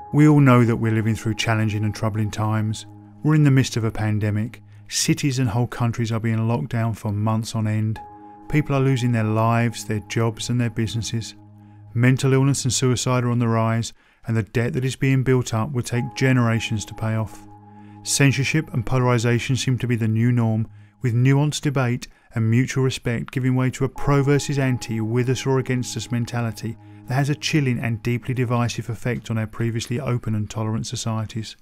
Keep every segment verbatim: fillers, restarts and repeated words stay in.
We all know that we're living through challenging and troubling times. We're in the midst of a pandemic. Cities and whole countries are being locked down for months on end. People are losing their lives, their jobs and their businesses. Mental illness and suicide are on the rise, and the debt that is being built up will take generations to pay off. Censorship and polarisation seem to be the new norm, with nuanced debate and mutual respect giving way to a pro versus anti, with us or against us mentality that has a chilling and deeply divisive effect on our previously open and tolerant societies.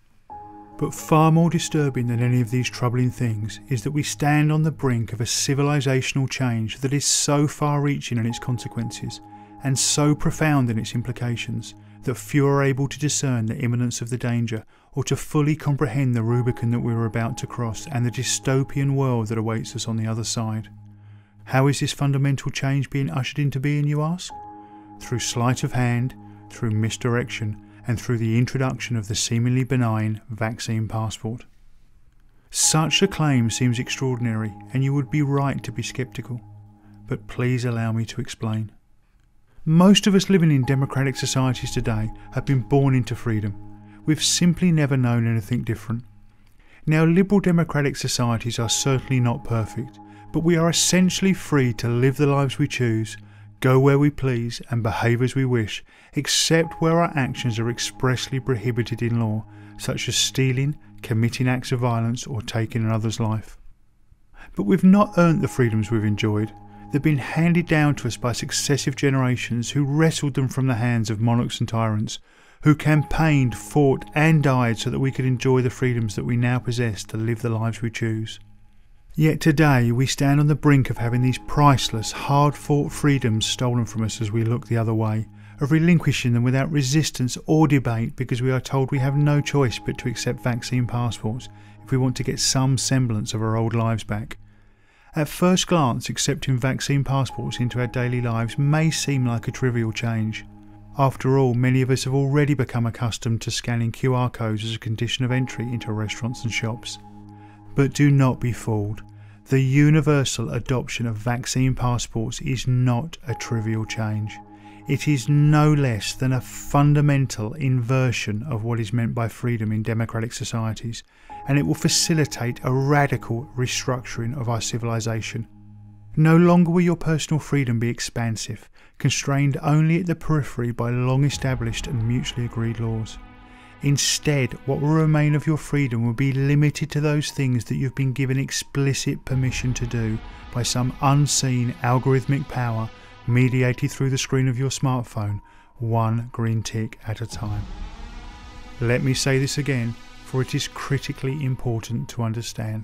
But far more disturbing than any of these troubling things is that we stand on the brink of a civilisational change that is so far-reaching in its consequences and so profound in its implications that few are able to discern the imminence of the danger or to fully comprehend the Rubicon that we are about to cross and the dystopian world that awaits us on the other side. How is this fundamental change being ushered into being, you ask? Through sleight of hand, through misdirection, and through the introduction of the seemingly benign vaccine passport. Such a claim seems extraordinary, and you would be right to be sceptical. But please allow me to explain. Most of us living in democratic societies today have been born into freedom. We've simply never known anything different. Now, liberal democratic societies are certainly not perfect, but we are essentially free to live the lives we choose, go where we please and behave as we wish, except where our actions are expressly prohibited in law, such as stealing, committing acts of violence or taking another's life. But we've not earned the freedoms we've enjoyed. They've been handed down to us by successive generations who wrestled them from the hands of monarchs and tyrants, who campaigned, fought and died so that we could enjoy the freedoms that we now possess to live the lives we choose. Yet today we stand on the brink of having these priceless, hard-fought freedoms stolen from us as we look the other way, of relinquishing them without resistance or debate because we are told we have no choice but to accept vaccine passports if we want to get some semblance of our old lives back. At first glance, accepting vaccine passports into our daily lives may seem like a trivial change. After all, many of us have already become accustomed to scanning Q R codes as a condition of entry into restaurants and shops. But do not be fooled. The universal adoption of vaccine passports is not a trivial change. It is no less than a fundamental inversion of what is meant by freedom in democratic societies, and it will facilitate a radical restructuring of our civilization. No longer will your personal freedom be expansive, constrained only at the periphery by long-established and mutually agreed laws. Instead, what will remain of your freedom will be limited to those things that you've been given explicit permission to do by some unseen algorithmic power mediated through the screen of your smartphone, one green tick at a time. Let me say this again, for it is critically important to understand.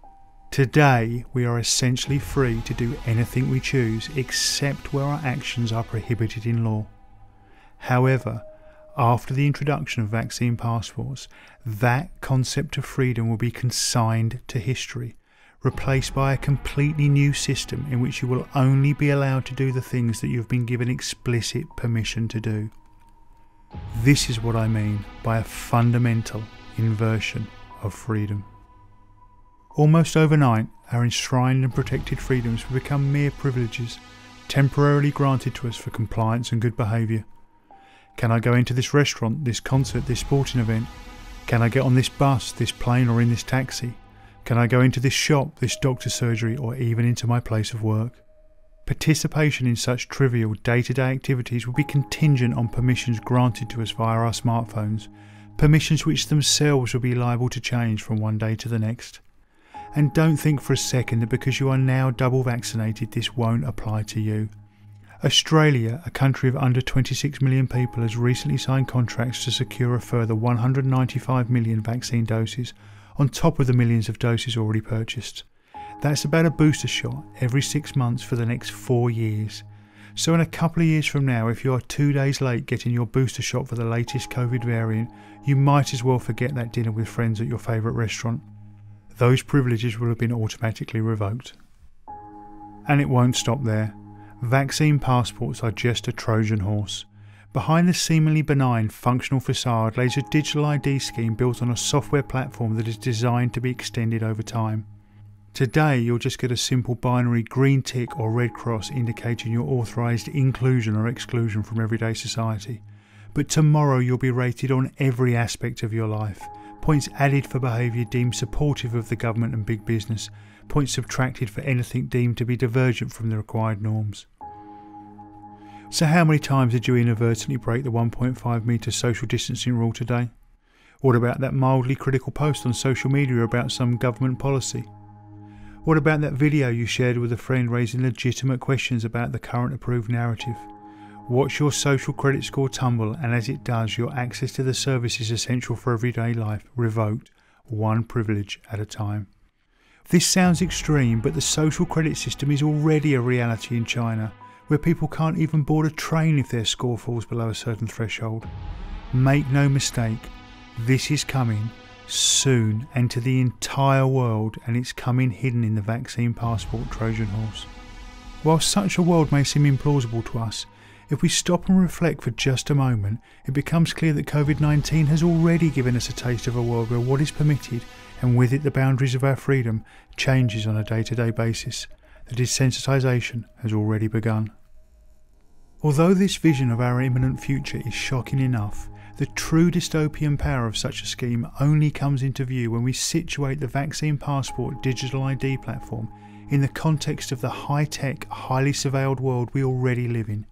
Today, we are essentially free to do anything we choose except where our actions are prohibited in law. However, after the introduction of vaccine passports, that concept of freedom will be consigned to history, replaced by a completely new system in which you will only be allowed to do the things that you have been given explicit permission to do. This is what I mean by a fundamental inversion of freedom. Almost overnight, our enshrined and protected freedoms will become mere privileges, temporarily granted to us for compliance and good behaviour. Can I go into this restaurant, this concert, this sporting event? Can I get on this bus, this plane or in this taxi? Can I go into this shop, this doctor's surgery or even into my place of work? Participation in such trivial day-to-day activities will be contingent on permissions granted to us via our smartphones, permissions which themselves will be liable to change from one day to the next. And don't think for a second that because you are now double vaccinated this won't apply to you. Australia, a country of under twenty-six million people, has recently signed contracts to secure a further one hundred ninety-five million vaccine doses on top of the millions of doses already purchased. That's about a booster shot every six months for the next four years. So in a couple of years from now, if you are two days late getting your booster shot for the latest COVID variant, you might as well forget that dinner with friends at your favourite restaurant. Those privileges will have been automatically revoked. And it won't stop there. Vaccine passports are just a Trojan horse. Behind the seemingly benign functional facade lays a digital I D scheme built on a software platform that is designed to be extended over time. Today you'll just get a simple binary green tick or red cross indicating your authorised inclusion or exclusion from everyday society. but tomorrow you'll be rated on every aspect of your life. Points added for behaviour deemed supportive of the government and big business. Points subtracted for anything deemed to be divergent from the required norms. So how many times did you inadvertently break the one point five metre social distancing rule today? What about that mildly critical post on social media about some government policy? What about that video you shared with a friend raising legitimate questions about the current approved narrative? Watch your social credit score tumble, and as it does, your access to the services essential for everyday life revoked, one privilege at a time. This sounds extreme, but the social credit system is already a reality in China, where people can't even board a train if their score falls below a certain threshold. Make no mistake, this is coming soon and to the entire world, and it's coming hidden in the vaccine passport Trojan horse. While such a world may seem implausible to us, if we stop and reflect for just a moment, it becomes clear that COVID nineteen has already given us a taste of a world where what is permitted, and with it the boundaries of our freedom, changes on a day-to-day basis. The desensitisation has already begun. Although this vision of our imminent future is shocking enough, the true dystopian power of such a scheme only comes into view when we situate the Vaccine Passport digital I D platform in the context of the high-tech, highly surveilled world we already live in.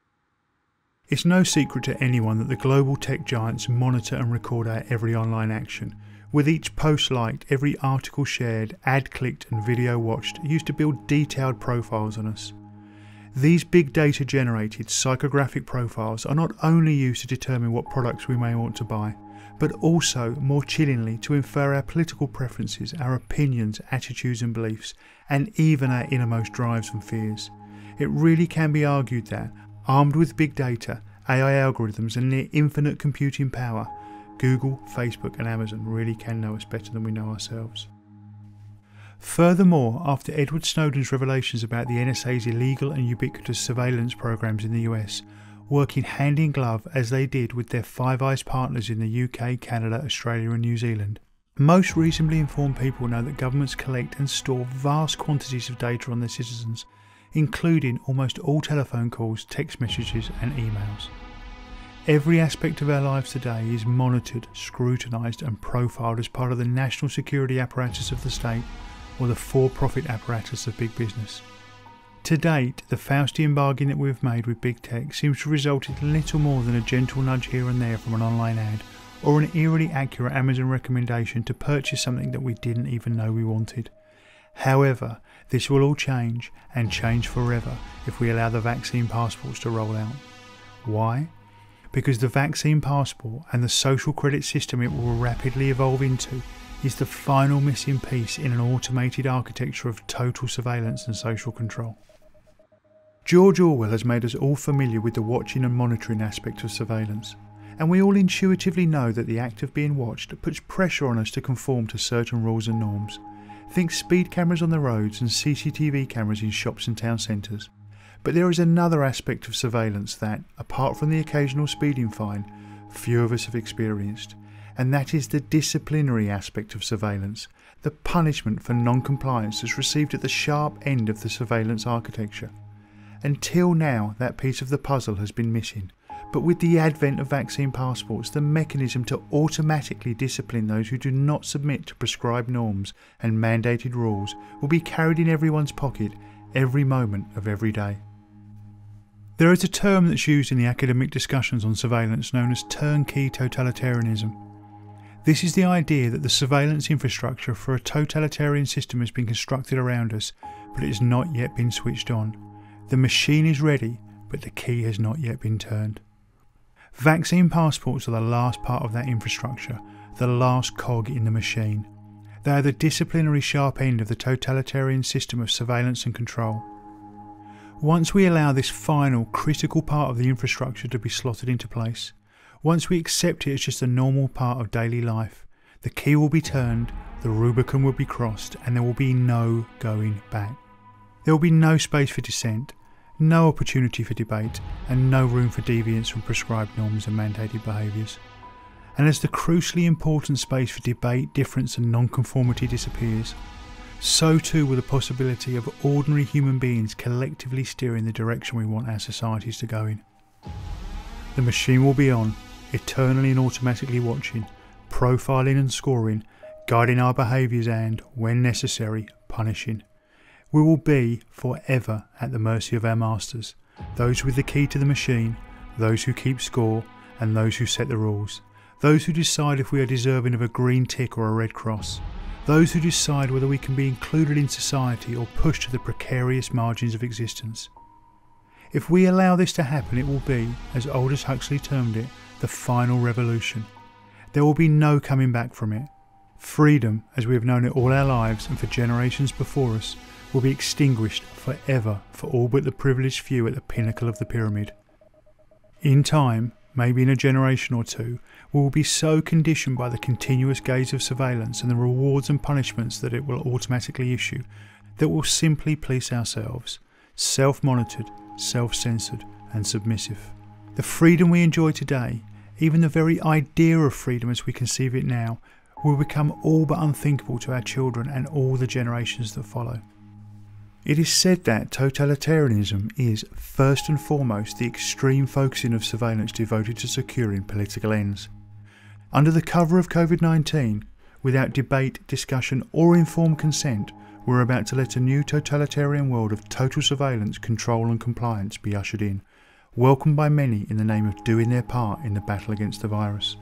It's no secret to anyone that the global tech giants monitor and record our every online action, with each post liked, every article shared, ad clicked and video watched, used to build detailed profiles on us. These big data generated psychographic profiles are not only used to determine what products we may want to buy, but also, more chillingly, to infer our political preferences, our opinions, attitudes and beliefs, and even our innermost drives and fears. It really can be argued that, armed with big data, A I algorithms and near infinite computing power, Google, Facebook and Amazon really can know us better than we know ourselves. Furthermore, after Edward Snowden's revelations about the N S A's illegal and ubiquitous surveillance programs in the U S, working hand in glove as they did with their Five Eyes partners in the U K, Canada, Australia and New Zealand, most reasonably informed people know that governments collect and store vast quantities of data on their citizens, including almost all telephone calls, text messages and emails. Every aspect of our lives today is monitored, scrutinised and profiled as part of the national security apparatus of the state or the for-profit apparatus of big business. To date, the Faustian bargain that we've made with big tech seems to result in little more than a gentle nudge here and there from an online ad or an eerily accurate Amazon recommendation to purchase something that we didn't even know we wanted. However, this will all change, and change forever, if we allow the vaccine passports to roll out. Why? Because the vaccine passport and the social credit system it will rapidly evolve into is the final missing piece in an automated architecture of total surveillance and social control. George Orwell has made us all familiar with the watching and monitoring aspect of surveillance, and we all intuitively know that the act of being watched puts pressure on us to conform to certain rules and norms. Think speed cameras on the roads and C C T V cameras in shops and town centres. But there is another aspect of surveillance that, apart from the occasional speeding fine, few of us have experienced, and that is the disciplinary aspect of surveillance, the punishment for non-compliance that's received at the sharp end of the surveillance architecture. Until now, that piece of the puzzle has been missing, but with the advent of vaccine passports, the mechanism to automatically discipline those who do not submit to prescribed norms and mandated rules will be carried in everyone's pocket every moment of every day. There is a term that's used in the academic discussions on surveillance known as turnkey totalitarianism. This is the idea that the surveillance infrastructure for a totalitarian system has been constructed around us, but it has not yet been switched on. The machine is ready, but the key has not yet been turned. Vaccine passports are the last part of that infrastructure, the last cog in the machine. They are the disciplinary sharp end of the totalitarian system of surveillance and control. Once we allow this final, critical part of the infrastructure to be slotted into place, once we accept it as just a normal part of daily life, the key will be turned, the Rubicon will be crossed, and there will be no going back. There will be no space for dissent, no opportunity for debate, and no room for deviance from prescribed norms and mandated behaviours. And as the crucially important space for debate, difference and non-conformity disappears, so too will the possibility of ordinary human beings collectively steering the direction we want our societies to go in. The machine will be on, eternally and automatically watching, profiling and scoring, guiding our behaviours and, when necessary, punishing. We will be forever at the mercy of our masters, those with the key to the machine, those who keep score, and those who set the rules, those who decide if we are deserving of a green tick or a red cross, those who decide whether we can be included in society or pushed to the precarious margins of existence. If we allow this to happen, it will be, as Aldous Huxley termed it, the final revolution. There will be no coming back from it. Freedom, as we have known it all our lives and for generations before us, will be extinguished forever for all but the privileged few at the pinnacle of the pyramid. In time, maybe in a generation or two, we will be so conditioned by the continuous gaze of surveillance and the rewards and punishments that it will automatically issue that we'll simply police ourselves, self-monitored, self-censored and submissive. The freedom we enjoy today, even the very idea of freedom as we conceive it now, will become all but unthinkable to our children and all the generations that follow. It is said that totalitarianism is, first and foremost, the extreme focusing of surveillance devoted to securing political ends. Under the cover of COVID nineteen, without debate, discussion or informed consent, we're about to let a new totalitarian world of total surveillance, control and compliance be ushered in, welcomed by many in the name of doing their part in the battle against the virus.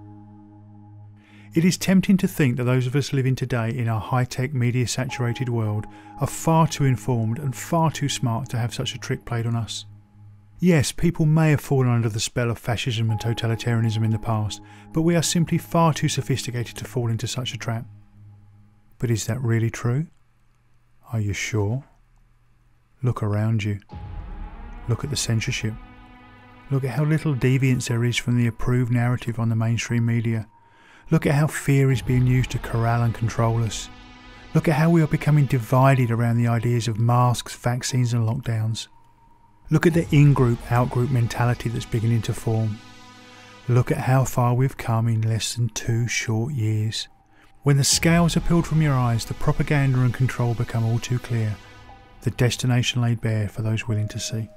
It is tempting to think that those of us living today in our high-tech, media-saturated world are far too informed and far too smart to have such a trick played on us. Yes, people may have fallen under the spell of fascism and totalitarianism in the past, but we are simply far too sophisticated to fall into such a trap. But is that really true? Are you sure? Look around you. Look at the censorship. Look at how little deviance there is from the approved narrative on the mainstream media. Look at how fear is being used to corral and control us. Look at how we are becoming divided around the ideas of masks, vaccines and lockdowns. Look at the in-group, out-group mentality that's beginning to form. Look at how far we've come in less than two short years. When the scales are peeled from your eyes, the propaganda and control become all too clear. The destination laid bare for those willing to see.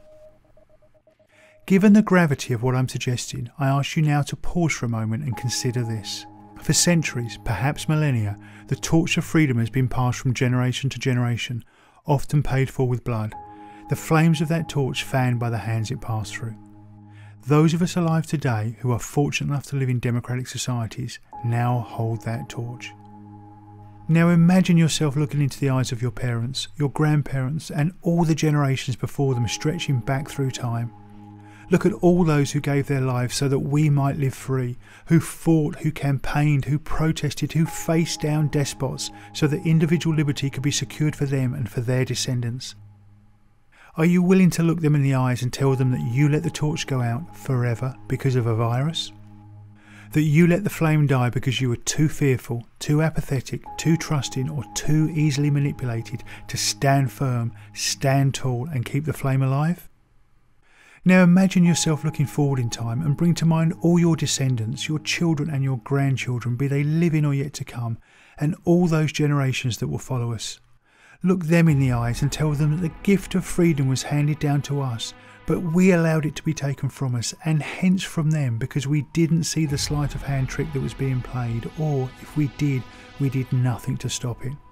Given the gravity of what I'm suggesting, I ask you now to pause for a moment and consider this. For centuries, perhaps millennia, the torch of freedom has been passed from generation to generation, often paid for with blood, the flames of that torch fanned by the hands it passed through. Those of us alive today who are fortunate enough to live in democratic societies now hold that torch. Now imagine yourself looking into the eyes of your parents, your grandparents and all the generations before them stretching back through time. Look at all those who gave their lives so that we might live free, who fought, who campaigned, who protested, who faced down despots so that individual liberty could be secured for them and for their descendants. Are you willing to look them in the eyes and tell them that you let the torch go out forever because of a virus? That you let the flame die because you were too fearful, too apathetic, too trusting or too easily manipulated to stand firm, stand tall and keep the flame alive? Now imagine yourself looking forward in time and bring to mind all your descendants, your children and your grandchildren, be they living or yet to come, and all those generations that will follow us. Look them in the eyes and tell them that the gift of freedom was handed down to us, but we allowed it to be taken from us and hence from them because we didn't see the sleight of hand trick that was being played, or if we did, we did nothing to stop it.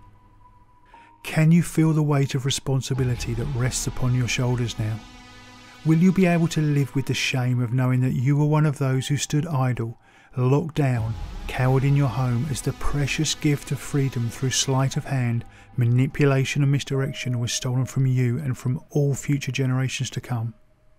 Can you feel the weight of responsibility that rests upon your shoulders now? Will you be able to live with the shame of knowing that you were one of those who stood idle, locked down, cowered in your home as the precious gift of freedom through sleight of hand, manipulation and misdirection was stolen from you and from all future generations to come?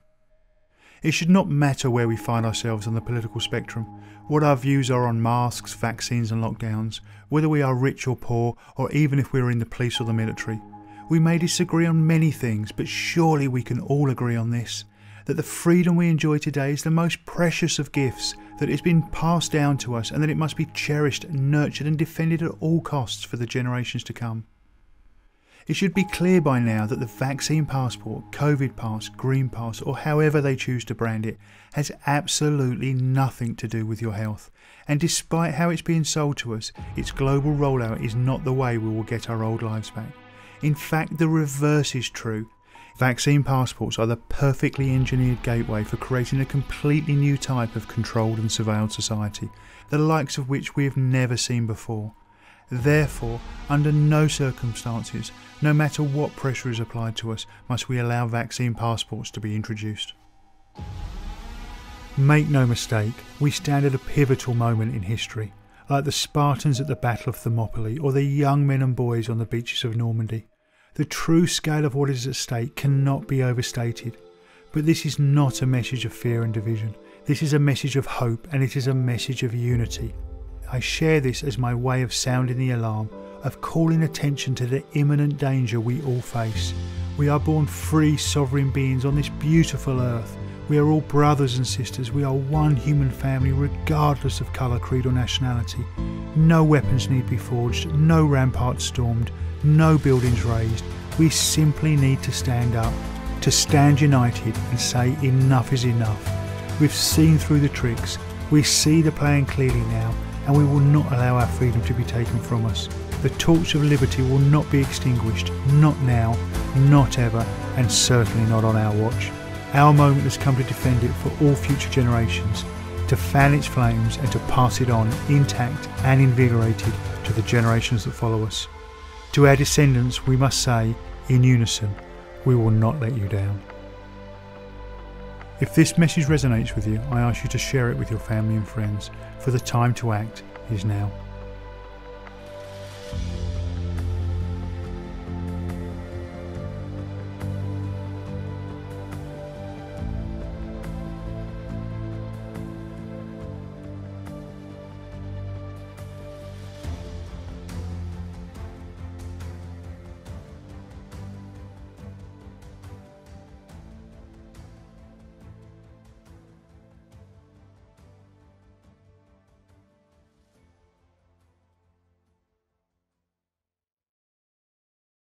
It should not matter where we find ourselves on the political spectrum, what our views are on masks, vaccines and lockdowns, whether we are rich or poor, or even if we are in the police or the military. We may disagree on many things, but surely we can all agree on this, that the freedom we enjoy today is the most precious of gifts, that it has been passed down to us and that it must be cherished, nurtured and defended at all costs for the generations to come. It should be clear by now that the vaccine passport, COVID pass, green pass or however they choose to brand it has absolutely nothing to do with your health, and despite how it's being sold to us, its global rollout is not the way we will get our old lives back. In fact, the reverse is true. Vaccine passports are the perfectly engineered gateway for creating a completely new type of controlled and surveilled society, the likes of which we have never seen before. Therefore, under no circumstances, no matter what pressure is applied to us, must we allow vaccine passports to be introduced. Make no mistake, we stand at a pivotal moment in history, like the Spartans at the Battle of Thermopylae or the young men and boys on the beaches of Normandy. The true scale of what is at stake cannot be overstated. But this is not a message of fear and division. This is a message of hope, and it is a message of unity. I share this as my way of sounding the alarm, of calling attention to the imminent danger we all face. We are born free, sovereign beings on this beautiful earth. We are all brothers and sisters. We are one human family regardless of colour, creed or nationality. No weapons need be forged, no ramparts stormed, no buildings raised. We simply need to stand up, to stand united and say enough is enough. We've seen through the tricks, we see the plan clearly now, and we will not allow our freedom to be taken from us. The torch of liberty will not be extinguished, not now, not ever, and certainly not on our watch. Our moment has come to defend it for all future generations, to fan its flames and to pass it on intact and invigorated to the generations that follow us. To our descendants we must say, in unison, we will not let you down. If this message resonates with you, I ask you to share it with your family and friends, for the time to act is now.